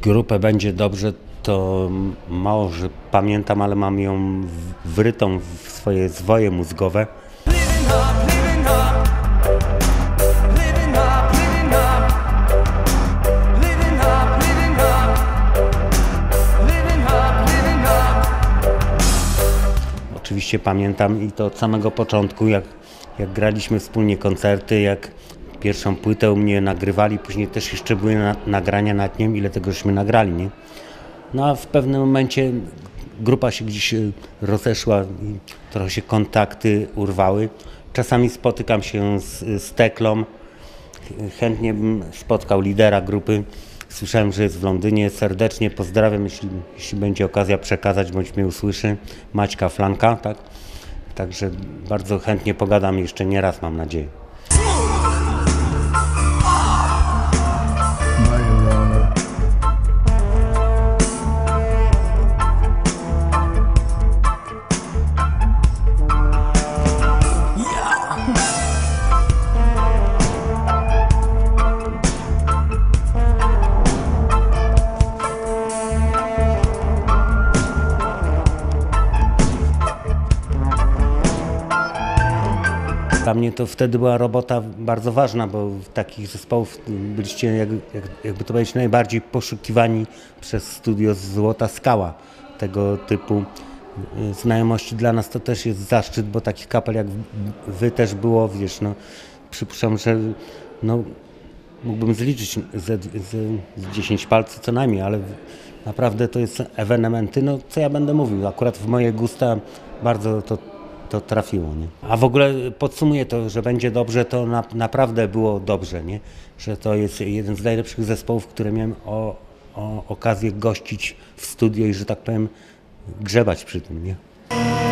Grupę Będzie Dobrze to mało, że pamiętam, ale mam ją wrytą w swoje zwoje mózgowe. Oczywiście pamiętam i to od samego początku, jak graliśmy wspólnie koncerty, jak pierwszą płytę u mnie nagrywali, później też jeszcze były nagrania nad nią, ile tego żeśmy nagrali, nie? No a w pewnym momencie grupa się gdzieś rozeszła i trochę się kontakty urwały. Czasami spotykam się z Teklą, chętnie bym spotkał lidera grupy. Słyszałem, że jest w Londynie. Serdecznie pozdrawiam, jeśli będzie okazja przekazać, bądź mnie usłyszy, Maćka Flanka, tak? Także bardzo chętnie pogadam jeszcze nie raz, mam nadzieję. Dla mnie to wtedy była robota bardzo ważna, bo w takich zespołów byliście, jakby to powiedzieć, najbardziej poszukiwani przez studio Złota Skała. Tego typu znajomości dla nas to też jest zaszczyt, bo takich kapel jak wy też było, wiesz, no przypuszczam, że no, mógłbym zliczyć z 10 palców co najmniej, ale naprawdę to jest ewenementy, no co ja będę mówił, akurat w moje gusta bardzo to trafiło, nie? A w ogóle podsumuję to, że Będzie Dobrze, to naprawdę było dobrze, nie? Że to jest jeden z najlepszych zespołów, które miałem okazję gościć w studio i, że tak powiem, grzebać przy tym, nie?